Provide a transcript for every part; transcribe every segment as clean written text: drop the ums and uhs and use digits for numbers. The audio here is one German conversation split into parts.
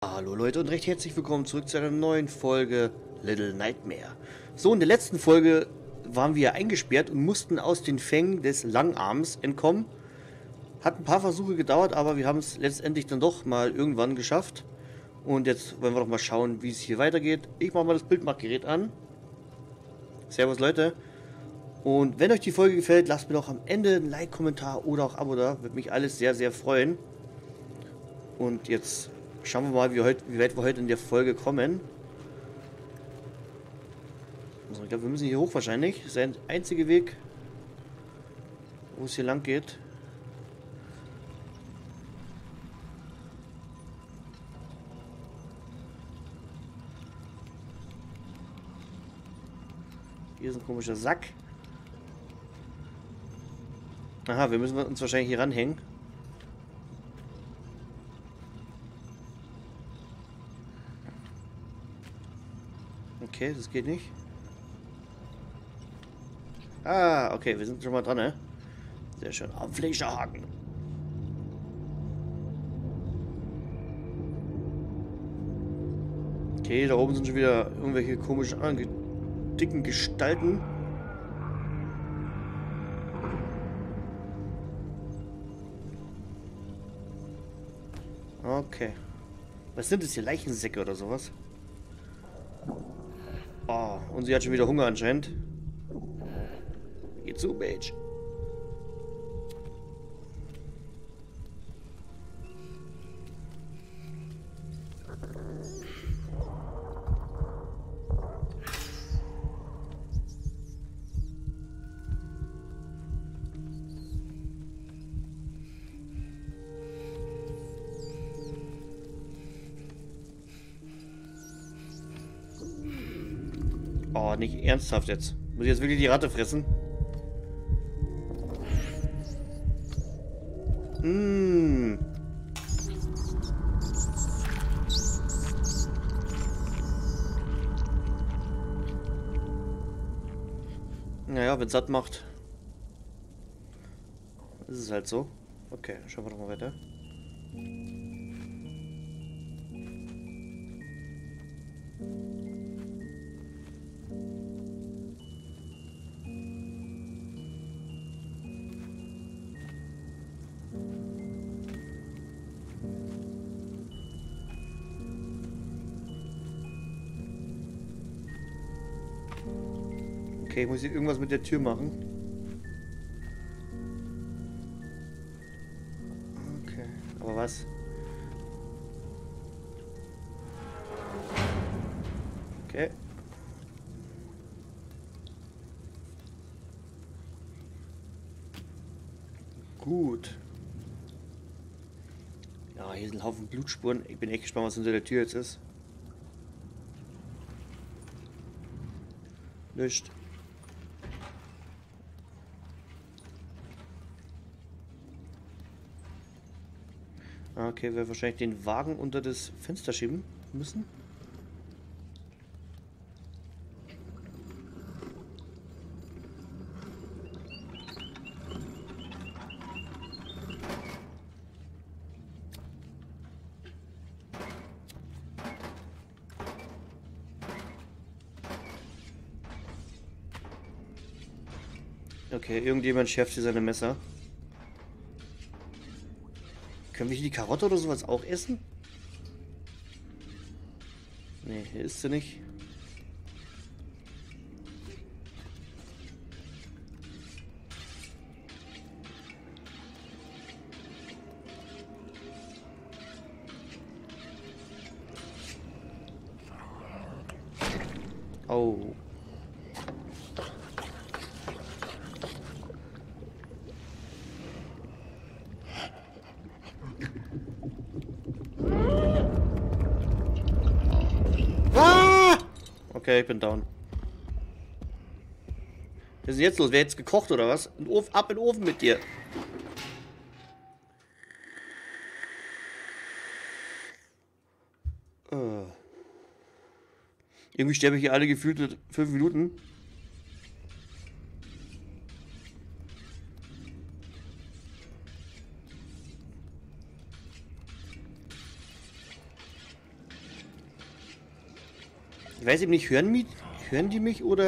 Hallo Leute und recht herzlich willkommen zurück zu einer neuen Folge Little Nightmare. So, in der letzten Folge waren wir eingesperrt und mussten aus den Fängen des Langarms entkommen. Hat ein paar Versuche gedauert, aber wir haben es letztendlich dann doch mal irgendwann geschafft. Und jetzt wollen wir doch mal schauen, wie es hier weitergeht. Ich mache mal das Bildmachgerät an. Servus Leute. Und wenn euch die Folge gefällt, lasst mir doch am Ende ein Like, Kommentar oder auch Abo da. Würde mich alles sehr, sehr freuen. Und jetzt schauen wir mal, wie weit wir heute in der Folge kommen. Also ich glaube, wir müssen hier hoch wahrscheinlich. Das ist der einzige Weg, wo es hier lang geht. Hier ist ein komischer Sack. Aha, wir müssen uns wahrscheinlich hier ranhängen. Okay, das geht nicht. Ah, okay, wir sind schon mal dran, ne? Sehr schön. Am Fleischerhaken. Okay, da oben sind schon wieder irgendwelche komischen, dicken Gestalten. Okay. Was sind das hier? Leichensäcke oder sowas? Oh, und sie hat schon wieder Hunger anscheinend. Geh zu, Mage. Oh, nicht ernsthaft jetzt. Muss ich jetzt wirklich die Ratte fressen? Mmh. Naja, wenn es satt macht. Ist es halt so. Okay, schauen wir doch mal weiter. Okay, ich muss hier irgendwas mit der Tür machen. Okay, aber was? Okay. Gut. Ja, hier sind ein Haufen Blutspuren. Ich bin echt gespannt, was hinter der Tür jetzt ist. Nichts. Okay, wir wahrscheinlich den Wagen unter das Fenster schieben müssen. Okay, irgendjemand schärft hier seine Messer. Können wir hier die Karotte oder sowas auch essen? Nee, hier ist sie nicht. Oh. Okay, ich bin down. Was ist denn jetzt los? Wer jetzt gekocht oder was? Ab in den Ofen mit dir. Irgendwie sterbe ich hier alle gefühlt 5 Minuten. Ich weiß eben nicht, hören die mich oder...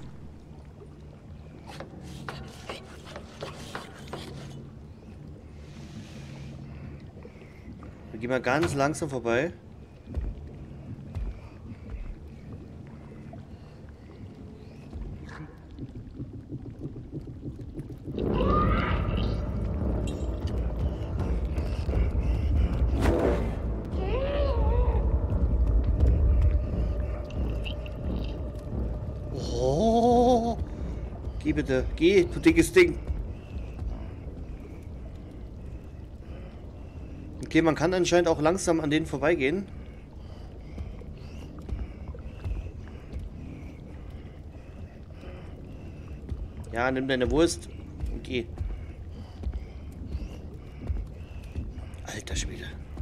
Wir gehen mal ganz langsam vorbei. Oh, geh bitte, geh, du dickes Ding. Okay, man kann anscheinend auch langsam an denen vorbeigehen. Ja, nimm deine Wurst und geh. Alter Schwede.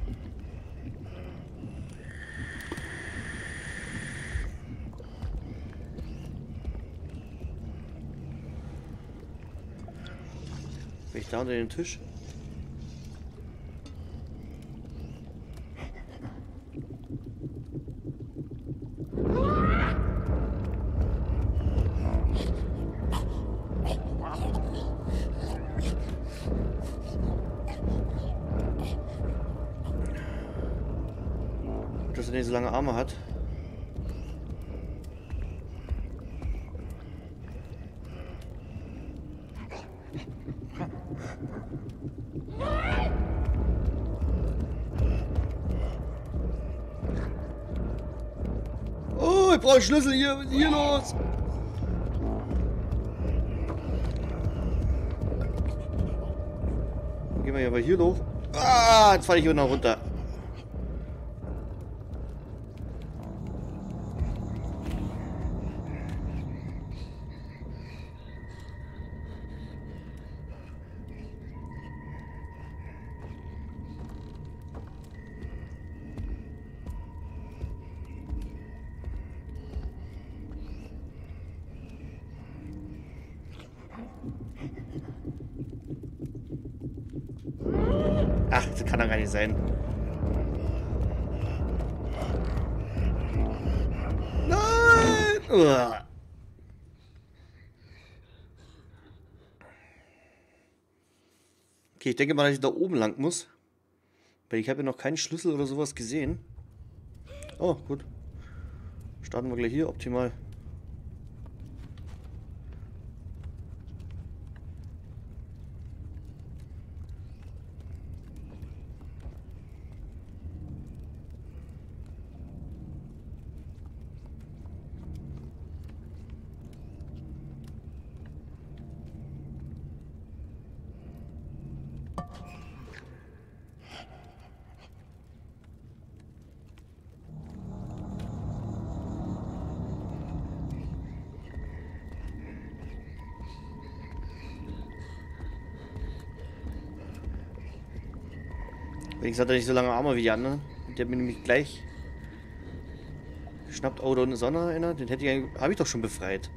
Bin ich da unter den Tisch? Dass er nicht so lange Arme hat. Oh, ich brauche einen Schlüssel hier. Was ist hier los? Gehen wir aber hier hoch. Ah, jetzt falle ich wieder noch runter. Ach, das kann doch gar nicht sein. Nein! Uah. Okay, ich denke mal, dass ich da oben lang muss. Weil ich habe ja noch keinen Schlüssel oder sowas gesehen. Oh, gut. Starten wir gleich hier, optimal. Wenigstens hat er nicht so lange Arme wie die anderen. Der hat mir nämlich gleich geschnappt. Oh, da unten ist auch noch einer. Den hätte ich, habe ich doch schon befreit.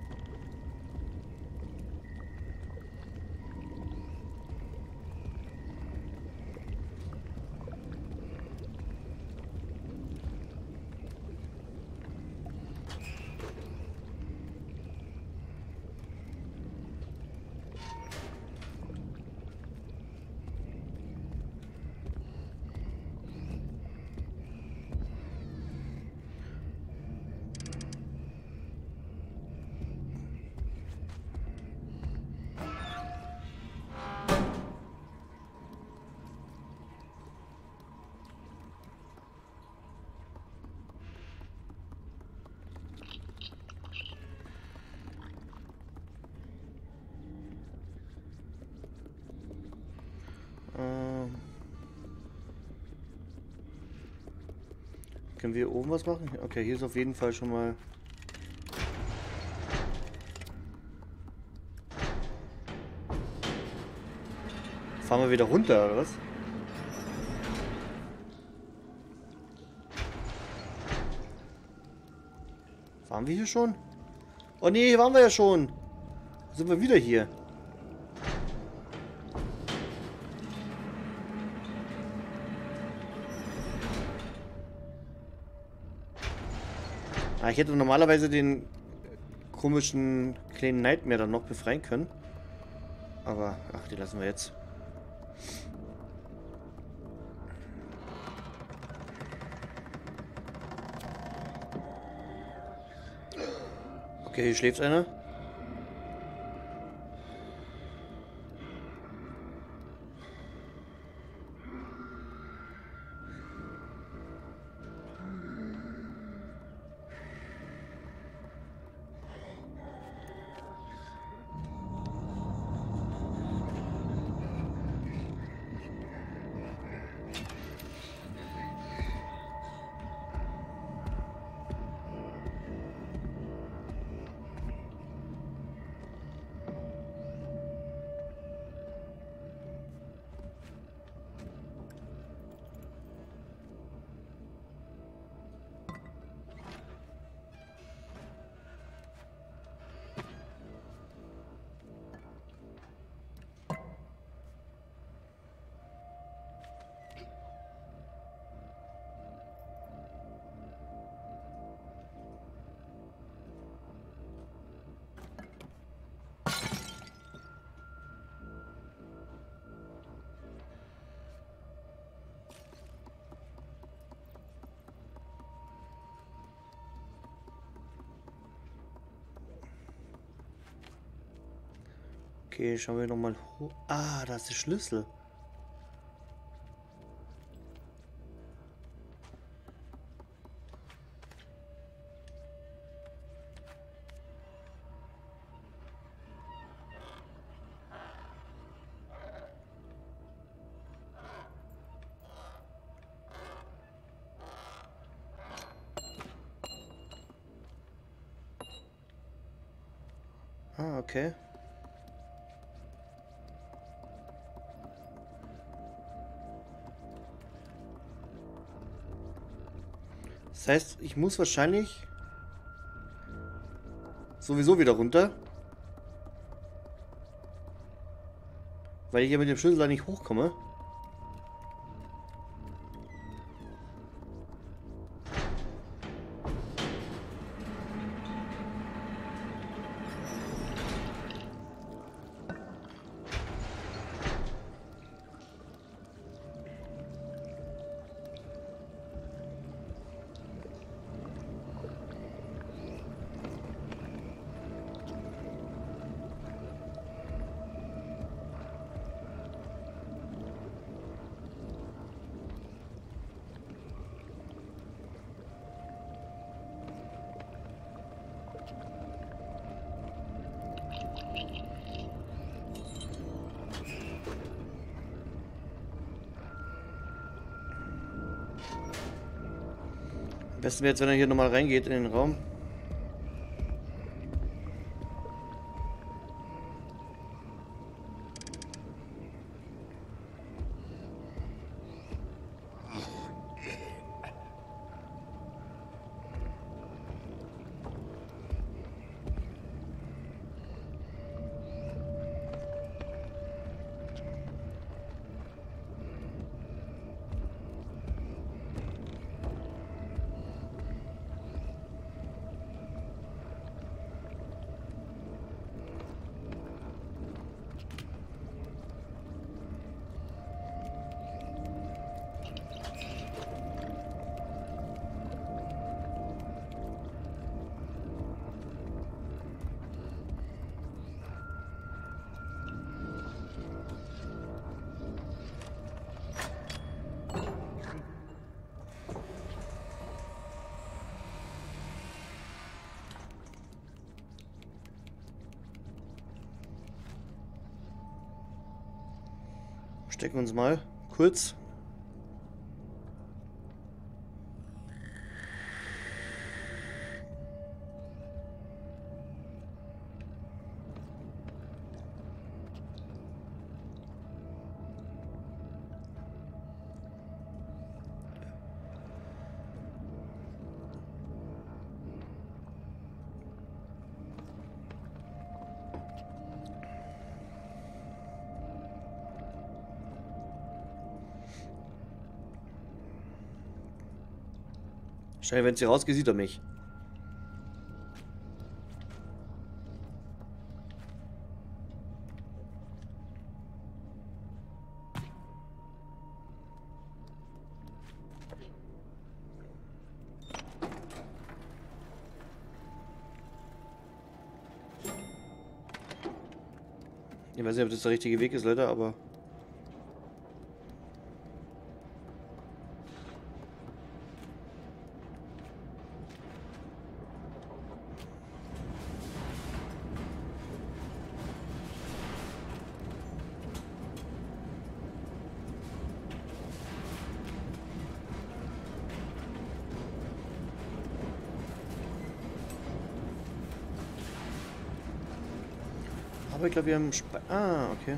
Können wir oben was machen? Okay, hier ist auf jeden Fall schon mal... Fahren wir wieder runter, oder was? Waren wir hier schon? Oh nee, hier waren wir ja schon. Sind wir wieder hier? Ah, ich hätte normalerweise den komischen kleinen Nightmare dann noch befreien können. Aber, ach, die lassen wir jetzt. Okay, hier schläft einer. Okay, schauen wir nochmal hoch. Ah, da ist der Schlüssel. Ah, okay. Das heißt, ich muss wahrscheinlich sowieso wieder runter. Weil ich ja mit dem Schlüssel da nicht hochkomme. Am besten wäre jetzt, wenn er hier nochmal reingeht in den Raum. Stecken uns mal kurz. Schnell, wenn sie rausgeht, sieht er mich. Ich weiß nicht, ob das der richtige Weg ist, Leute, aber... Aber ich glaube, wir haben... okay.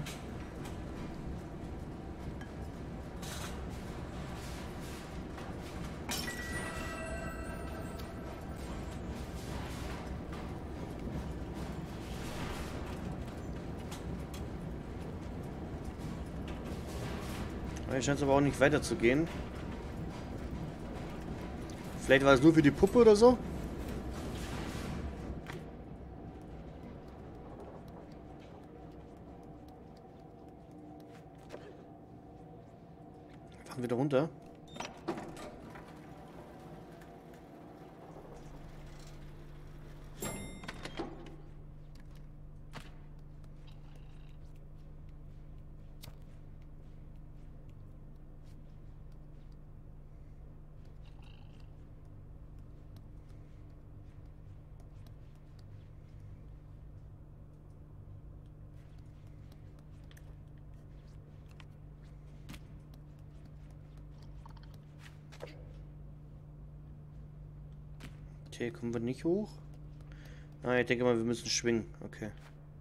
Hier scheint es aber auch nicht weiter zu gehen. Vielleicht war es nur für die Puppe oder so? Fahren wir da runter? Okay, kommen wir nicht hoch? Ah, ich denke mal, wir müssen schwingen. Okay.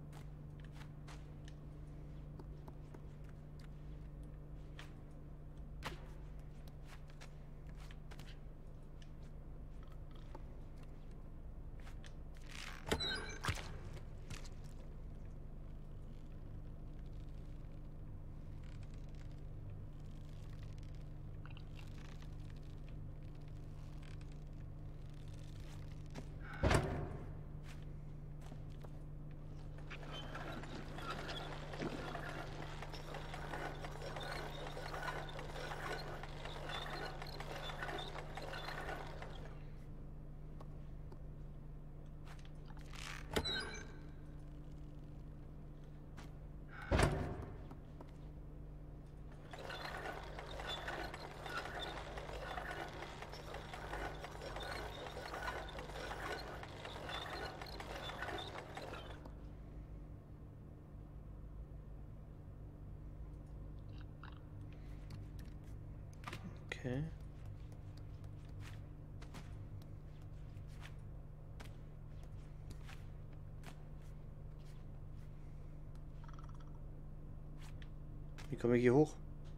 Okay. Wie komme ich hier hoch?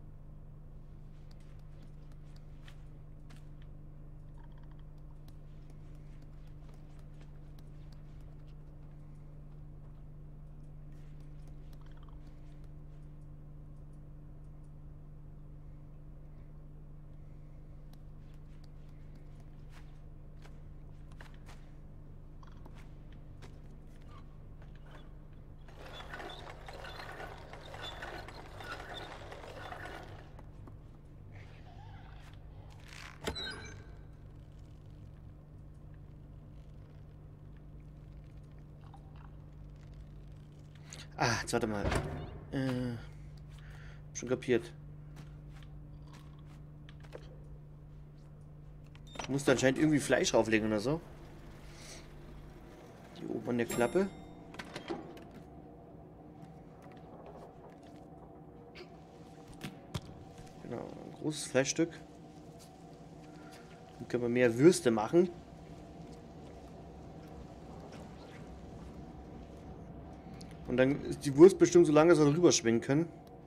Ah, jetzt warte mal. Schon kapiert. Ich muss da anscheinend irgendwie Fleisch drauflegen oder so. Hier oben an der Klappe. Genau, ein großes Fleischstück. Dann können wir mehr Würste machen. Und dann ist die Wurst bestimmt so lange, dass wir rüber schwingen können.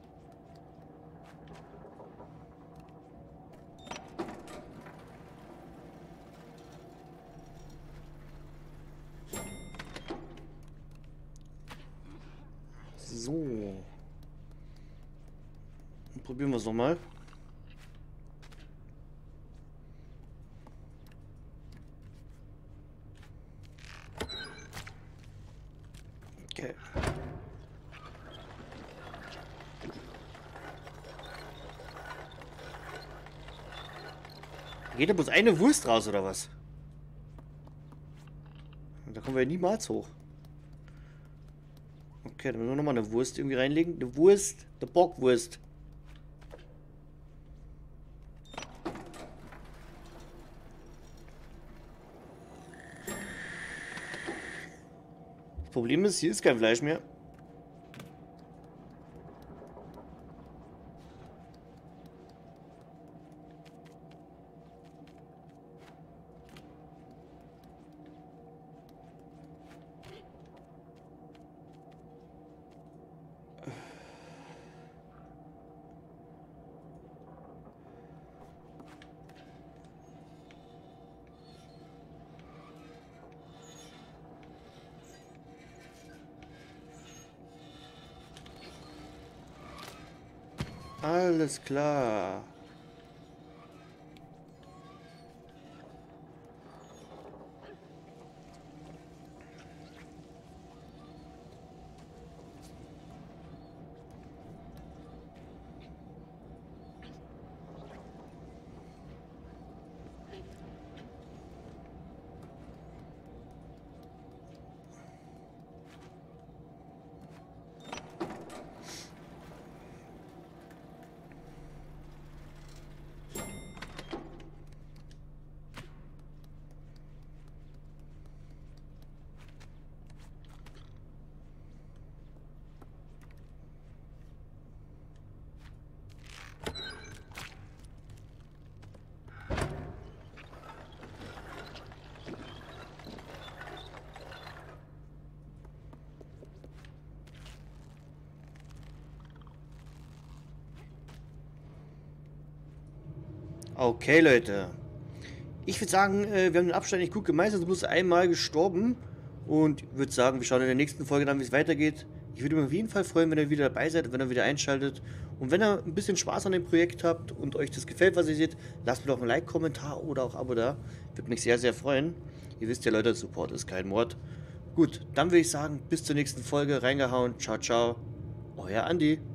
So. Dann probieren wir es nochmal. Okay. Geht da bloß eine Wurst raus, oder was? Da kommen wir ja niemals hoch. Okay, dann müssen wir nochmal eine Wurst irgendwie reinlegen. Eine Wurst, eine Bockwurst. Das Problem ist, hier ist kein Fleisch mehr. Alles klar. Okay, Leute. Ich würde sagen, wir haben den Abstand nicht gut gemeistert, bloß einmal gestorben. Und würde sagen, wir schauen in der nächsten Folge dann, wie es weitergeht. Ich würde mich auf jeden Fall freuen, wenn ihr wieder dabei seid, wenn ihr wieder einschaltet. Und wenn ihr ein bisschen Spaß an dem Projekt habt und euch das gefällt, was ihr seht, lasst mir doch einen Like, Kommentar oder auch Abo da. Würde mich sehr, sehr freuen. Ihr wisst ja, Leute, Support ist kein Mord. Gut, dann würde ich sagen, bis zur nächsten Folge. Reingehauen. Ciao, ciao. Euer Andi.